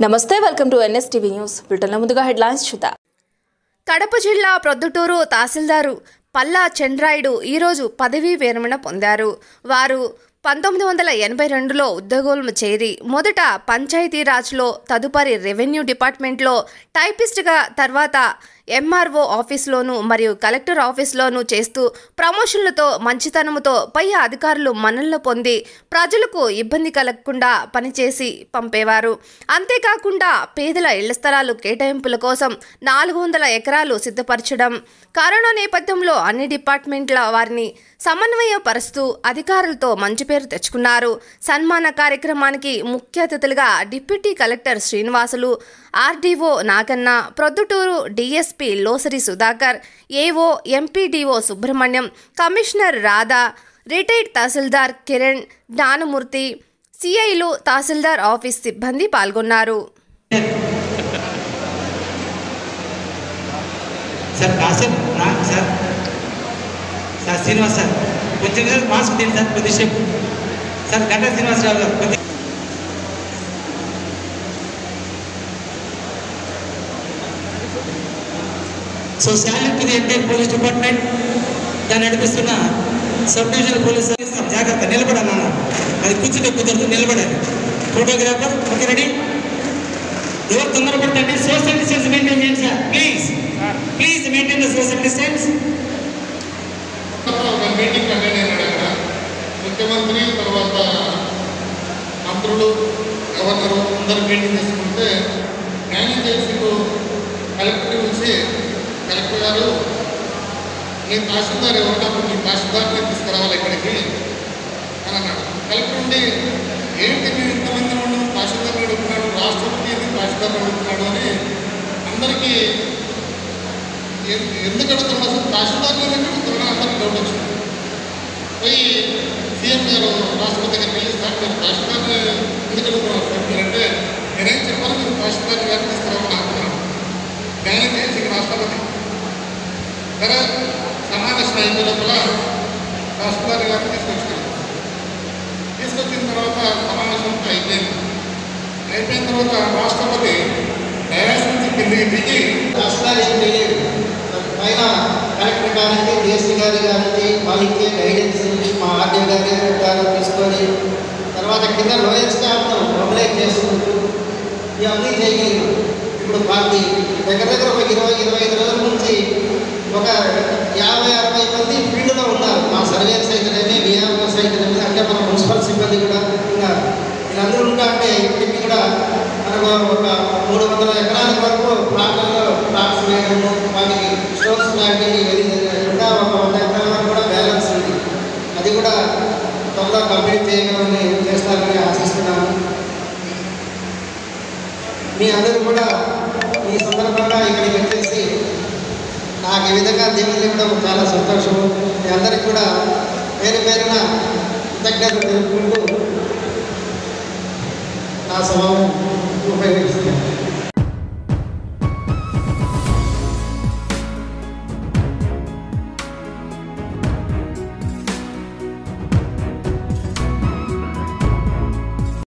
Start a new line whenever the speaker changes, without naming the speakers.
నమస్తే welcome to NSTV news బ్రిటన్లో ముందుగా హెడ్లైన్స్ చూద్దాం.
కడప జిల్లా ప్రొద్దుటూరు తహసీల్దారు పల్లా చంద్రాయుడు ఈరోజు పదవీ విరమణ పొందారు. వారు 1982లో ఉద్యోగంలో చేరి మొదట పంచాయతీరాజ్లో, తదుపరి రెవెన్యూ డిపార్ట్మెంట్లో టైపిస్ట్గా, తర్వాత ఎంఆర్ఓ ఆఫీస్లోనూ మరియు కలెక్టర్ ఆఫీస్లోనూ చేస్తూ ప్రమోషన్లతో మంచితనంతో పై అధికారులు మన్ననలు పొంది ప్రజలకు ఇబ్బంది కలగకుండా పనిచేసి పంపేవారు. అంతేకాకుండా పేదల ఇళ్ల స్థలాలు కేటాయింపుల కోసం 400 ఎకరాలు సిద్ధపరచడం, కరోనా నేపథ్యంలో అన్ని డిపార్ట్మెంట్ల వారిని సమన్వయపరుస్తూ అధికారులతో మంచి పేరు తెచ్చుకున్నారు. సన్మాన కార్యక్రమానికి ముఖ్య అతిథులుగా deputy collector Srinivasulu, RDO Naganna, Proddatur DSP Losari Sudhakar, AO MPDO Subrahmanyam, commissioner Radha, retired tahsildar Kiran, Gnanamurthy, సిఐలు, తహసీల్దార్ ఆఫీస్ సిబ్బంది పాల్గొన్నారు.
శ్రీనివాస్ సార్ కొంచెం మాస్క్ తీయండి సార్, కొద్దిసేపు సార్. గంటా శ్రీనివాసరావు గారు కొద్ది so salute to the entire police department. దాన్ని నడిపిస్తున్న సబ్ డివిజనల్ పోలీస్ సర్వీస్. జాగ్రత్త, నిలబడాలన్న, అది కూర్చుంటే కుదరదు, నిలబడాలి. Photographer okay, ready? ఎవరు తొందరపడతండి, సోషల్ డిస్టెన్స్ మెయింటైన్ చేయండి సార్. Please please maintain the social distance.
Meeting attend అయినాడు. అక్కడ ముఖ్యమంత్రి, తర్వాత మంత్రులు, గవర్నరు అందరూ మీటింగ్ చేసుకుంటే మేనేజ్ చేసి కలెక్టర్ చూసి, కలెక్టర్ గారు మీ తహసీల్దార్ ఎవరినప్పుడు మీ తహసీల్దార్ని తీసుకురావాలి ఇక్కడికి అని అన్నాడు. కలెక్టర్ ఉండి ఏంటి మీరు ఇంతమంది ఉన్నాడు, తహసీల్దార్ని అడుగుతున్నాడు, రాష్ట్రపతి తహసీల్దార్ని అడుగుతున్నాడు అని అందరికీ ఎందుకు అడుగుతున్నాడు, అసలు తహసీల్దార్ని అడుగుతున్నా అందరికీ డౌట్ వచ్చింది. పోయి సీఎం గారు రాష్ట్రపతి గారికి వెళ్ళి, సార్ మీరు తహసీల్దార్ని ఎందుకు అడుగుతున్నారు సార్ మీరంటే, నేనేం చెప్పాను, మీరు తహసీల్దార్ గారిని తీసుకురావాలని అనుకున్నాను. మేనేజ్ చేసి రాష్ట్రపతి సరే సమావేశం అయిన లోపల తహసీల్దార్ గారిని తీసుకొచ్చినాను. తీసుకొచ్చిన తర్వాత సమావేశం అయిపోయిన తర్వాత రాష్ట్రపతి డయాస్ నుంచి కిందికి దిగి
తహసీల్దార్ ఏం తెలియదు, పైన కలెక్టర్ గారికి, డిఎస్పీ గారి గారికి వాళ్ళకి గైడెన్స్ మా ఆర్డీఓ గారు తీసుకొని తర్వాత కింద లోయర్ స్టాఫ్ను మొబిలైజ్ చేసుకుంటూ ఇవన్నీ చేయగలిగాం. ఇప్పుడు వాటి దగ్గర ఒక 20-25 రోజుల నుంచి ఒక 50-60 మంది ఫీల్డ్లో ఉన్నారు. మా సర్వేర్స్ అయితేనేమి, విఆర్ఓస్ అయితేనేమి, అంటే మన మున్సిపల్ సిబ్బంది కూడా ఇంకా వీళ్ళందరూ ఉంటా అంటే ఇప్పటికీ కూడా మనకు ఒక 300 ఎకరాల వరకు ప్లాట్స్ వేయడము, వాటికి స్టోన్స్ ప్లాంటింగ్ ఇవన్నీ ఇంకా ఒక 100 ఎకరాల వరకు కూడా బ్యాలెన్స్ ఉంది. అది కూడా త్వరగా కంప్లీట్ చేయగలని చేస్తారని ఆశిస్తున్నాను. మీ అందరూ కూడా ఈ సందర్భంగా ఇక్కడికి వచ్చేసి నాకు ఈ విధంగా దేవుని ఇవ్వడం చాలా సంతోషము. మీ అందరికీ కూడా పేరు కృతజ్ఞతలు తెలుపుకుంటూ నా సభను